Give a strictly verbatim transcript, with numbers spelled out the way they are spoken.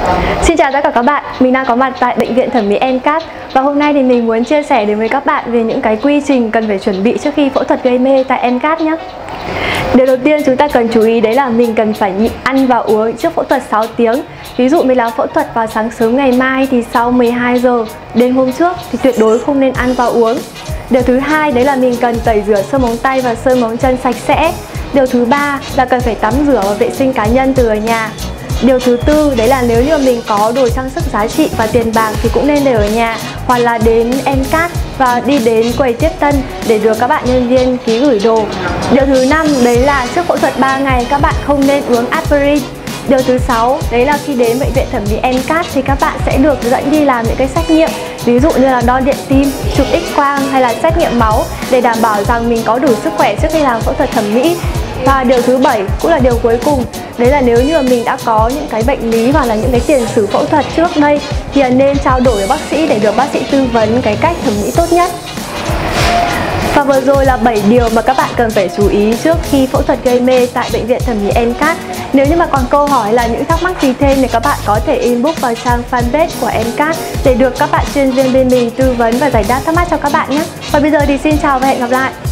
Xin chào tất cả các bạn, mình đang có mặt tại bệnh viện thẩm mỹ en cát và hôm nay thì mình muốn chia sẻ đến với các bạn về những cái quy trình cần phải chuẩn bị trước khi phẫu thuật gây mê tại en cát nhé. Điều đầu tiên chúng ta cần chú ý đấy là mình cần phải nhịn ăn và uống trước phẫu thuật sáu tiếng. Ví dụ mình làm phẫu thuật vào sáng sớm ngày mai thì sau mười hai giờ đêm hôm trước thì tuyệt đối không nên ăn và uống. Điều thứ hai đấy là mình cần tẩy rửa xương móng tay và xương móng chân sạch sẽ. Điều thứ ba là cần phải tắm rửa và vệ sinh cá nhân từ ở nhà. Điều thứ tư đấy là nếu như mình có đồ trang sức giá trị và tiền bạc thì cũng nên để ở nhà hoặc là đến en cát và đi đến quầy tiếp tân để được các bạn nhân viên ký gửi đồ. Điều thứ năm đấy là trước phẫu thuật ba ngày các bạn không nên uống aspirin. Điều thứ sáu đấy là khi đến bệnh viện thẩm mỹ en cát thì các bạn sẽ được dẫn đi làm những cái xét nghiệm, ví dụ như là đo điện tim, chụp X-quang hay là xét nghiệm máu để đảm bảo rằng mình có đủ sức khỏe trước khi làm phẫu thuật thẩm mỹ. Và điều thứ bảy cũng là điều cuối cùng, đấy là nếu như mình đã có những cái bệnh lý hoặc là những cái tiền sử phẫu thuật trước đây thì nên trao đổi với bác sĩ để được bác sĩ tư vấn cái cách thẩm mỹ tốt nhất. Và vừa rồi là bảy điều mà các bạn cần phải chú ý trước khi phẫu thuật gây mê tại bệnh viện thẩm mỹ en cát. Nếu như mà còn câu hỏi hay là những thắc mắc gì thêm thì các bạn có thể inbox vào trang fanpage của en cát để được các bạn chuyên viên bên mình tư vấn và giải đáp thắc mắc cho các bạn nhé. Và bây giờ thì xin chào và hẹn gặp lại.